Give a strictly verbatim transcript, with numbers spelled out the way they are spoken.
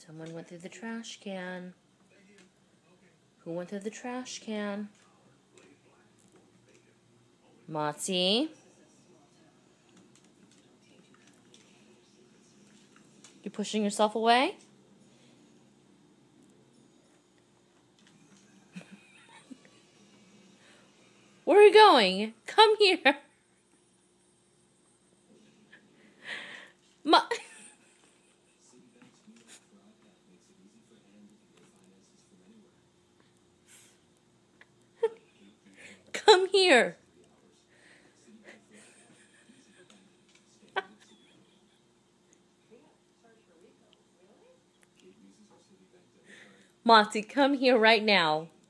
Someone went through the trash can. Who went through the trash can? Motzi? You pushing yourself away? Where are you going? Come here. Ma Come here. Motzi, come here right now.